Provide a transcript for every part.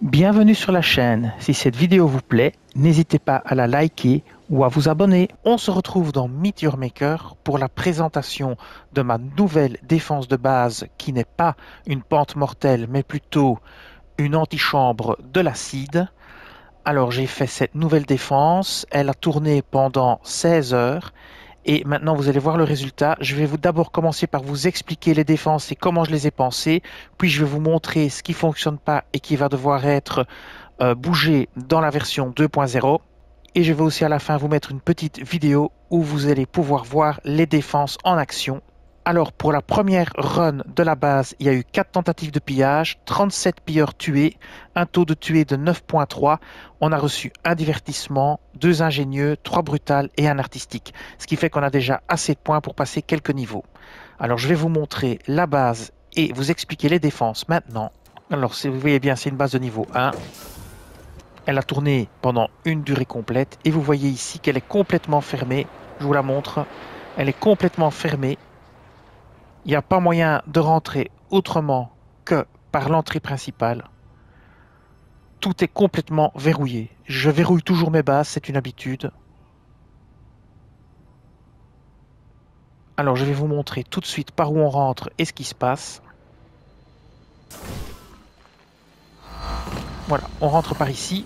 Bienvenue sur la chaîne. Si cette vidéo vous plaît, n'hésitez pas à la liker ou à vous abonner. On se retrouve dans Meet Your Maker pour la présentation de ma nouvelle défense de base qui n'est pas une pente mortelle mais plutôt une antichambre de l'acide. Alors j'ai fait cette nouvelle défense, elle a tourné pendant 16 heures. Et maintenant, vous allez voir le résultat. Je vais d'abord commencer par vous expliquer les défenses et comment je les ai pensées. Puis, je vais vous montrer ce qui ne fonctionne pas et qui va devoir être bougé dans la version 2.0. Et je vais aussi à la fin vous mettre une petite vidéo où vous allez pouvoir voir les défenses en action. Alors, pour la première run de la base, il y a eu 4 tentatives de pillage, 37 pilleurs tués, un taux de tués de 9.3. On a reçu un divertissement, 2 ingénieux, 3 brutales et un artistique. Ce qui fait qu'on a déjà assez de points pour passer quelques niveaux. Alors, je vais vous montrer la base et vous expliquer les défenses maintenant. Alors, si vous voyez bien, c'est une base de niveau 1. Elle a tourné pendant une durée complète et vous voyez ici qu'elle est complètement fermée. Je vous la montre. Elle est complètement fermée. Il n'y a pas moyen de rentrer autrement que par l'entrée principale. Tout est complètement verrouillé. Je verrouille toujours mes bases, c'est une habitude. Alors je vais vous montrer tout de suite par où on rentre et ce qui se passe. Voilà, on rentre par ici.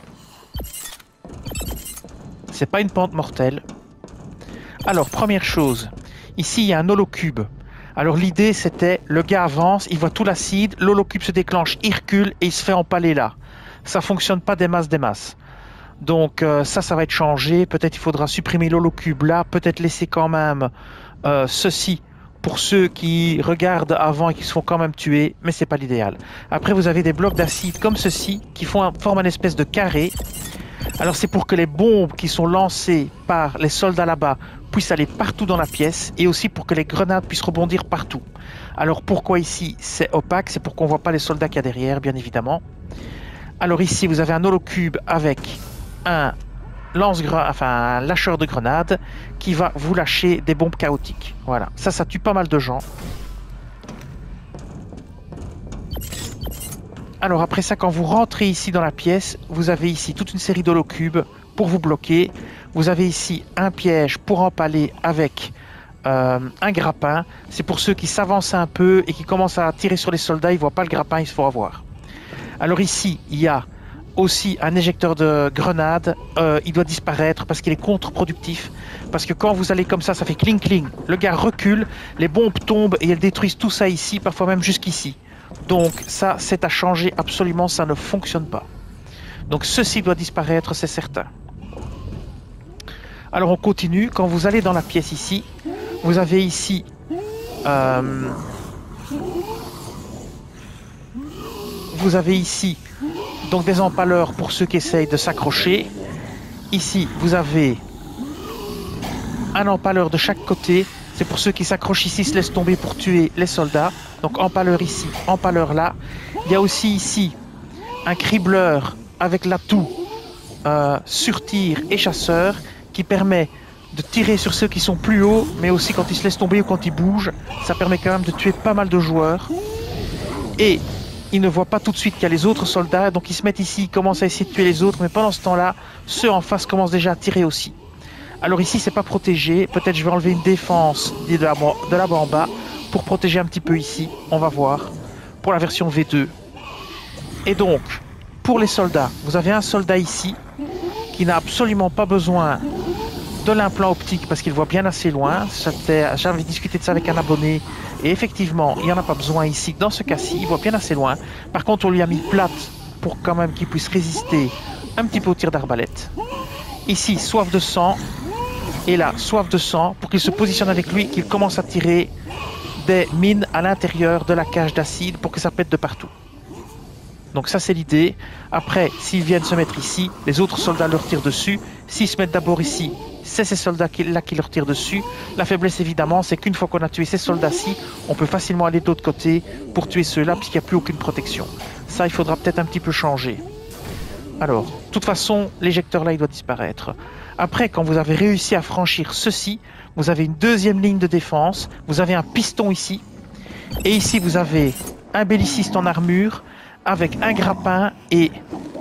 C'est pas une pente mortelle. Alors, première chose, ici il y a un holocube. Alors l'idée c'était, le gars avance, il voit tout l'acide, l'holocube se déclenche, il recule et il se fait empaler là. Ça fonctionne pas des masses. Donc ça va être changé, peut-être il faudra supprimer l'holocube là, peut-être laisser quand même ceci pour ceux qui regardent avant et qui se font quand même tuer, mais c'est pas l'idéal. Après vous avez des blocs d'acide comme ceci qui forment une espèce de carré. Alors c'est pour que les bombes qui sont lancées par les soldats là-bas puissent aller partout dans la pièce et aussi pour que les grenades puissent rebondir partout. Alors pourquoi ici c'est opaque? C'est pour qu'on ne voit pas les soldats qu'il y a derrière, bien évidemment. Alors ici vous avez un holocube avec un lâcheur de grenades qui va vous lâcher des bombes chaotiques. Voilà, ça tue pas mal de gens. Alors après ça, quand vous rentrez ici dans la pièce, vous avez ici toute une série d'holocubes pour vous bloquer. Vous avez ici un piège pour empaler avec un grappin. C'est pour ceux qui s'avancent un peu et qui commencent à tirer sur les soldats, ils ne voient pas le grappin, ils se font avoir. Alors ici, il y a aussi un éjecteur de grenades. Il doit disparaître parce qu'il est contre-productif. Parce que quand vous allez comme ça fait cling cling. Le gars recule, les bombes tombent et elles détruisent tout ça ici, parfois même jusqu'ici. Donc ça, c'est à changer absolument, ça ne fonctionne pas. Donc ceci doit disparaître, c'est certain. Alors on continue, quand vous allez dans la pièce ici, vous avez ici donc des empaleurs pour ceux qui essayent de s'accrocher. Ici, vous avez un empaleur de chaque côté. C'est pour ceux qui s'accrochent ici, se laissent tomber pour tuer les soldats. Donc empaleur ici, empaleur là. Il y a aussi ici un cribleur avec l'atout sur-tir et chasseur qui permet de tirer sur ceux qui sont plus hauts, mais aussi quand ils se laissent tomber ou quand ils bougent. Ça permet quand même de tuer pas mal de joueurs. Et ils ne voient pas tout de suite qu'il y a les autres soldats, donc ils se mettent ici, ils commencent à essayer de tuer les autres, mais pendant ce temps-là, ceux en face commencent déjà à tirer aussi. Alors ici, c'est pas protégé. Peut-être je vais enlever une défense de là-bas en bas pour protéger un petit peu ici. On va voir pour la version V2. Et donc, pour les soldats, vous avez un soldat ici qui n'a absolument pas besoin de l'implant optique parce qu'il voit bien assez loin. J'avais discuté de ça avec un abonné et effectivement, il n'y en a pas besoin ici. Dans ce cas-ci, il voit bien assez loin. Par contre, on lui a mis plate pour quand même qu'il puisse résister un petit peu au tir d'arbalète. Ici, soif de sang. Et là, soif de sang, pour qu'il se positionne avec lui, qu'il commence à tirer des mines à l'intérieur de la cage d'acide pour que ça pète de partout. Donc ça, c'est l'idée. Après, s'ils viennent se mettre ici, les autres soldats leur tirent dessus. S'ils se mettent d'abord ici, c'est ces soldats-là qui leur tirent dessus. La faiblesse, évidemment, c'est qu'une fois qu'on a tué ces soldats-ci, on peut facilement aller de l'autre côté pour tuer ceux-là, puisqu'il n'y a plus aucune protection. Ça, il faudra peut-être un petit peu changer. Alors, de toute façon, l'éjecteur là, il doit disparaître. Après, quand vous avez réussi à franchir ceci, vous avez une deuxième ligne de défense. Vous avez un piston ici. Et ici, vous avez un belliciste en armure avec un grappin et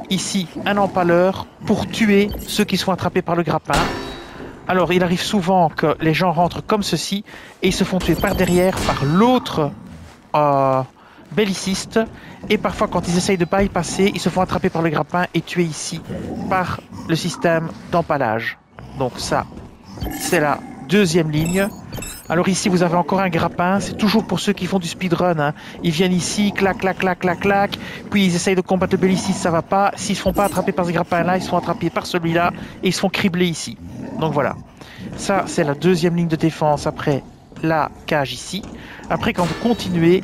ici un empaleur pour tuer ceux qui sont attrapés par le grappin. Alors il arrive souvent que les gens rentrent comme ceci et ils se font tuer par derrière par l'autre belliciste, et parfois quand ils essayent de bypasser, ils se font attraper par le grappin et tuer ici par le système d'empalage. Donc ça, c'est la deuxième ligne. Alors ici vous avez encore un grappin, c'est toujours pour ceux qui font du speedrun, hein. Ils viennent ici, clac, clac, clac, clac, clac, puis ils essayent de combattre le belliciste, ça va pas. S'ils se font pas attraper par ce grappin là, ils se font attraper par celui-là et ils se font cribler ici. Donc voilà, ça c'est la deuxième ligne de défense après la cage ici. Après quand vous continuez,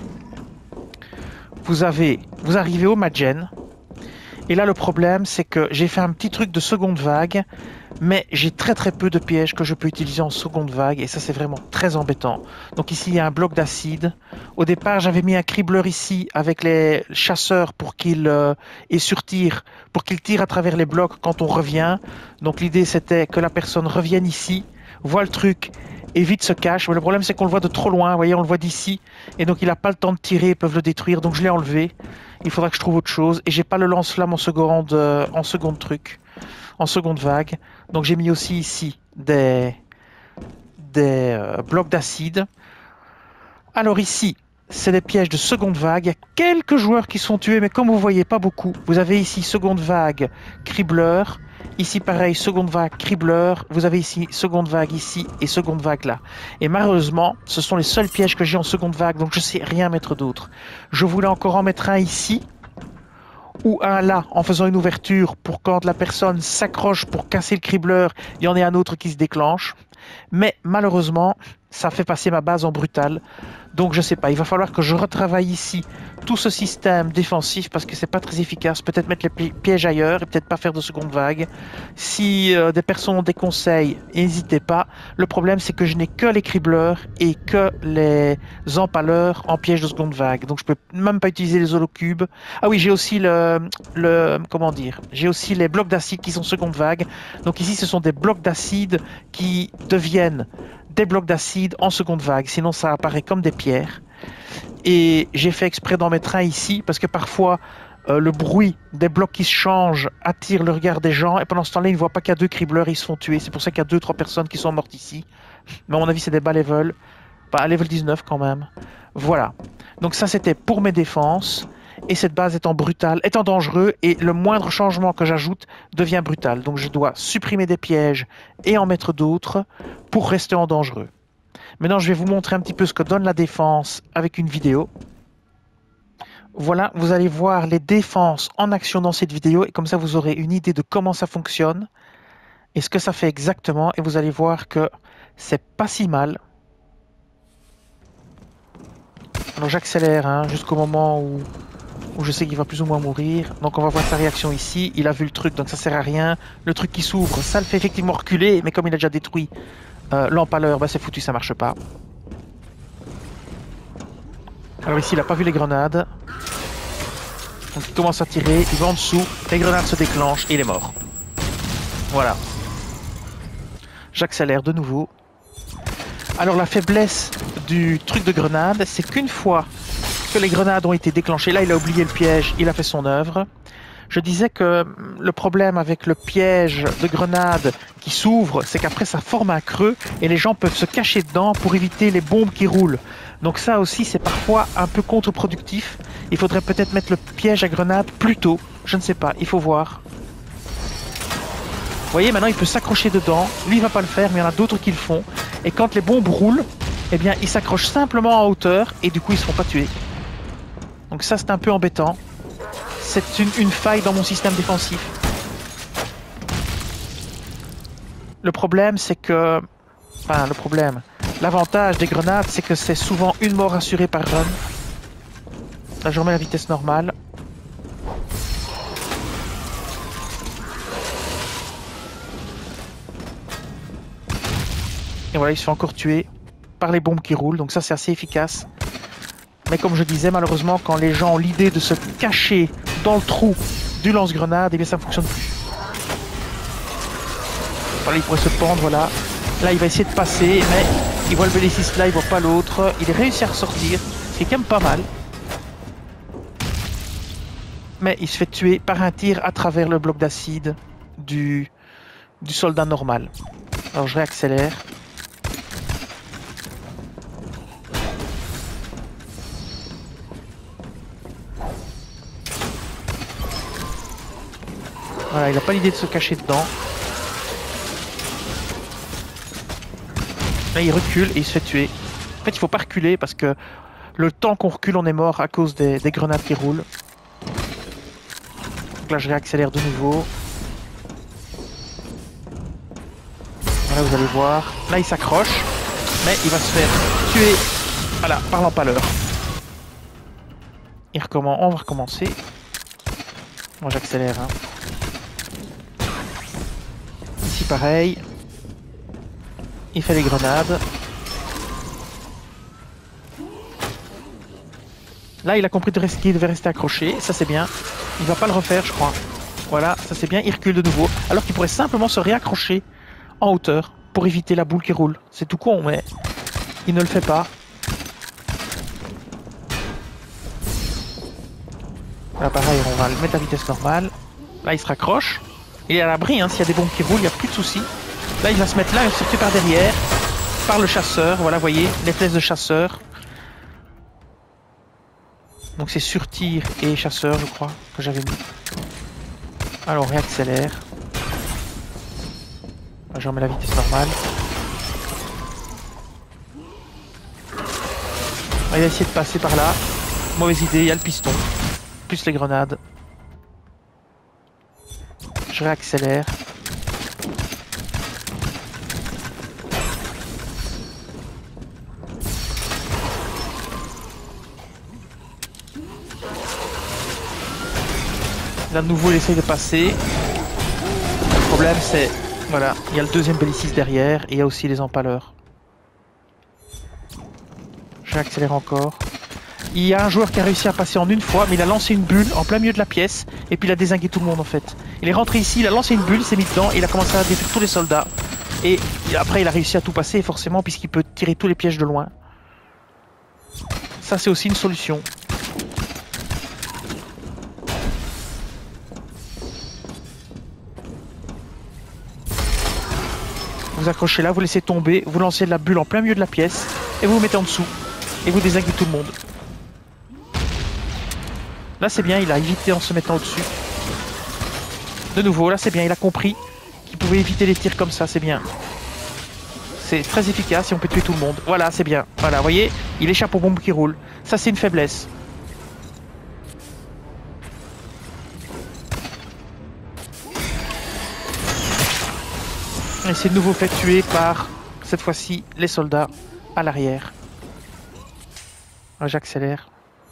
vous arrivez au Magen. Et là le problème c'est que j'ai fait un petit truc de seconde vague, mais j'ai très peu de pièges que je peux utiliser en seconde vague et ça c'est vraiment très embêtant. Donc ici il y a un bloc d'acide. Au départ j'avais mis un cribleur ici avec les chasseurs pour qu'il et sur tir, pour qu'il tire à travers les blocs quand on revient. Donc l'idée c'était que la personne revienne ici, voit le truc et vite se cache. Mais le problème c'est qu'on le voit de trop loin, vous voyez, on le voit d'ici et donc il n'a pas le temps de tirer, ils peuvent le détruire, donc je l'ai enlevé. Il faudra que je trouve autre chose et j'ai pas le lance-flamme en seconde truc, en seconde vague. Donc j'ai mis aussi ici des blocs d'acide. Alors ici, c'est des pièges de seconde vague. Il y a quelques joueurs qui sont tués, mais comme vous voyez, pas beaucoup. Vous avez ici seconde vague, cribleur. Ici pareil, seconde vague, cribleur. Vous avez ici seconde vague ici et seconde vague là. Et malheureusement, ce sont les seuls pièges que j'ai en seconde vague, donc je sais rien mettre d'autre. Je voulais encore en mettre un ici ou un là en faisant une ouverture pour quand la personne s'accroche pour casser le cribleur, il y en ait un autre qui se déclenche. Mais malheureusement, ça fait passer ma base en brutal. Donc je sais pas, il va falloir que je retravaille ici tout ce système défensif parce que c'est pas très efficace. Peut-être mettre les pièges ailleurs et peut-être pas faire de seconde vague. Si des personnes ont des conseils, n'hésitez pas. Le problème c'est que je n'ai que les cribleurs et que les empaleurs en piège de seconde vague. Donc je peux même pas utiliser les holocubes. Ah oui, j'ai aussi comment dire, j'ai aussi les blocs d'acide qui sont seconde vague. Donc ici ce sont des blocs d'acide qui deviennent des blocs d'acide en seconde vague, sinon ça apparaît comme des pierres. Et j'ai fait exprès d'en mettre un ici parce que parfois le bruit des blocs qui se changent attire le regard des gens et pendant ce temps-là ils ne voient pas qu'il y a deux cribleurs et ils se font tuer. C'est pour ça qu'il y a 2-3 personnes qui sont mortes ici. Mais à mon avis c'est des bas level, pas à level 19 quand même. Voilà, donc ça c'était pour mes défenses. Et cette base étant brutale, étant dangereux, et le moindre changement que j'ajoute devient brutal. Donc je dois supprimer des pièges et en mettre d'autres pour rester en dangereux. Maintenant je vais vous montrer un petit peu ce que donne la défense avec une vidéo. Voilà, vous allez voir les défenses en action dans cette vidéo et comme ça vous aurez une idée de comment ça fonctionne et ce que ça fait exactement. Et vous allez voir que c'est pas si mal. Alors j'accélère hein, jusqu'au moment où je sais qu'il va plus ou moins mourir. Donc on va voir sa réaction ici. Il a vu le truc, donc ça sert à rien. Le truc qui s'ouvre, ça le fait effectivement reculer. Mais comme il a déjà détruit l'empaleur, bah c'est foutu, ça marche pas. Alors ici, il n'a pas vu les grenades. Donc il commence à tirer, il va en dessous. Les grenades se déclenchent et il est mort. Voilà. J'accélère de nouveau. Alors la faiblesse du truc de grenade, c'est qu'une fois que les grenades ont été déclenchées, là il a oublié le piège, il a fait son œuvre. Je disais que le problème avec le piège de grenade qui s'ouvre, c'est qu'après ça forme un creux et les gens peuvent se cacher dedans pour éviter les bombes qui roulent. Donc ça aussi c'est parfois un peu contre-productif. Il faudrait peut-être mettre le piège à grenade plus tôt, je ne sais pas, il faut voir. Vous voyez, maintenant il peut s'accrocher dedans, lui il va pas le faire mais il y en a d'autres qui le font. Et quand les bombes roulent, eh bien ils s'accrochent simplement en hauteur et du coup ils se font pas tuer. Donc ça c'est un peu embêtant. C'est une faille dans mon système défensif. Le problème c'est que... Enfin le problème. L'avantage des grenades c'est que c'est souvent une mort assurée par run. Là je remets la vitesse normale. Et voilà, il se fait encore tuer par les bombes qui roulent, donc ça c'est assez efficace. Mais comme je disais, malheureusement, quand les gens ont l'idée de se cacher dans le trou du lance-grenade, eh bien ça ne fonctionne plus. Voilà, il pourrait se pendre, voilà. Là, il va essayer de passer, mais il voit le belliciste là, il voit pas l'autre. Il est réussi à ressortir, ce qui est quand même pas mal. mais il se fait tuer par un tir à travers le bloc d'acide du soldat normal. Alors je réaccélère. Voilà, il n'a pas l'idée de se cacher dedans. Là, il recule et il se fait tuer. En fait, il faut pas reculer parce que le temps qu'on recule, on est mort à cause des grenades qui roulent. Donc là, je réaccélère de nouveau. Voilà, vous allez voir. Là, il s'accroche, mais il va se faire tuer. Voilà, par l'empaleur. On va recommencer. Moi, j'accélère. Hein. Ici, pareil. Il fait les grenades. Là, il a compris qu'il devait rester accroché. Ça, c'est bien. Il va pas le refaire, je crois. Voilà, ça c'est bien. Il recule de nouveau. Alors qu'il pourrait simplement se réaccrocher en hauteur pour éviter la boule qui roule. C'est tout con, mais il ne le fait pas. Là, pareil, on va le mettre à vitesse normale. Là, il se raccroche. Il est à l'abri, hein. S'il y a des bombes qui roulent, il n'y a plus de soucis. Là, il va se mettre là et se tirer par derrière. Par le chasseur. Voilà, vous voyez, les flèches de chasseur. Donc c'est sur tir et chasseur, je crois, que j'avais mis. Alors, on réaccélère. Là, je remets la vitesse normale. Il va essayer de passer par là. Mauvaise idée, il y a le piston. Plus les grenades. Je réaccélère. Là, de nouveau, il essaye de passer. Le problème, c'est... Voilà, il y a le deuxième bellicis derrière et il y a aussi les empaleurs. Je réaccélère encore. Il y a un joueur qui a réussi à passer en une fois, mais il a lancé une bulle en plein milieu de la pièce et puis il a dézingué tout le monde en fait. Il est rentré ici, il a lancé une bulle, il s'est mis dedans et il a commencé à détruire tous les soldats. Et après, il a réussi à tout passer forcément puisqu'il peut tirer tous les pièges de loin. Ça, c'est aussi une solution. Vous accrochez là, vous laissez tomber, vous lancez de la bulle en plein milieu de la pièce et vous vous mettez en dessous et vous dézinguez tout le monde. Là c'est bien, il a évité en se mettant au-dessus. De nouveau, là c'est bien, il a compris qu'il pouvait éviter les tirs comme ça, c'est bien. C'est très efficace et on peut tuer tout le monde. Voilà, c'est bien. Voilà, vous voyez, il échappe aux bombes qui roulent. Ça c'est une faiblesse. Et c'est de nouveau fait tuer par, cette fois-ci, les soldats à l'arrière. J'accélère.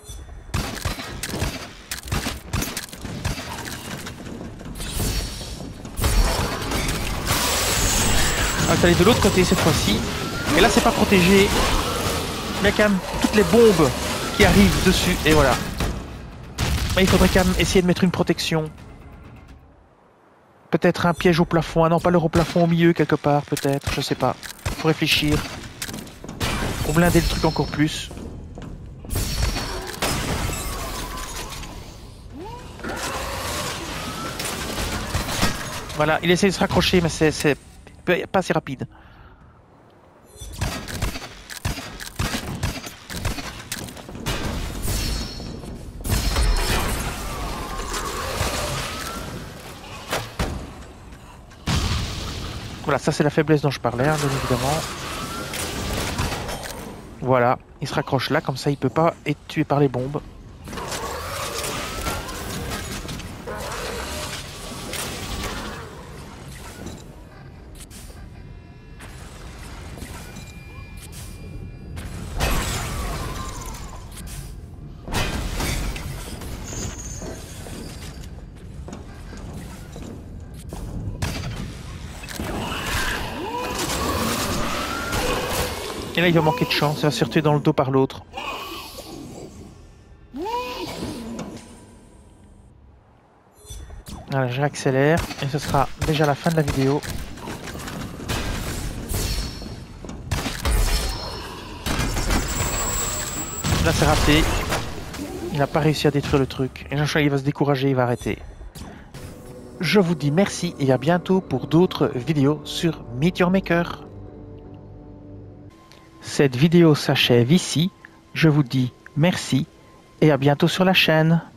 On va aller de l'autre côté cette fois-ci. Et là, c'est pas protégé. Il y a quand même toutes les bombes qui arrivent dessus. Et voilà. Mais il faudrait quand même essayer de mettre une protection. Peut-être un piège au plafond, un empaleur au plafond au milieu quelque part, peut-être, je sais pas. Faut réfléchir. Pour blinder le truc encore plus. Voilà, il essaie de se raccrocher, mais c'est pas assez rapide. Voilà, ça c'est la faiblesse dont je parlais, hein, bien évidemment. Voilà, il se raccroche là, comme ça il peut pas être tué par les bombes. Et là, il va manquer de chance, il va se faire tuer dans le dos par l'autre. Voilà, je réaccélère et ce sera déjà la fin de la vidéo. Là, c'est raté. Il n'a pas réussi à détruire le truc. Et Jean-Charles, il va se décourager, il va arrêter. Je vous dis merci et à bientôt pour d'autres vidéos sur Meet Your Maker. Cette vidéo s'achève ici. Je vous dis merci et à bientôt sur la chaîne.